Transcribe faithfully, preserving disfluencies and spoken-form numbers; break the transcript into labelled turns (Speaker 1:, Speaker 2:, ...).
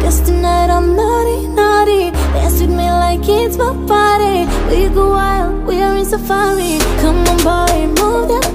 Speaker 1: Cause tonight I'm naughty, naughty. Dance with me like it's my party. We go wild, we are in safari. Come on boy, move that